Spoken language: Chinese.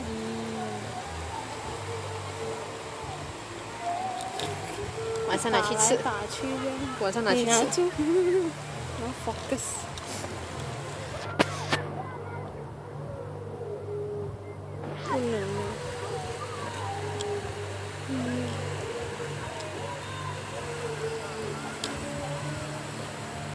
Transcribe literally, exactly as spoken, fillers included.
晚上拿去吃， 打去的。 晚上拿去吃。 你拿住，然后 focus。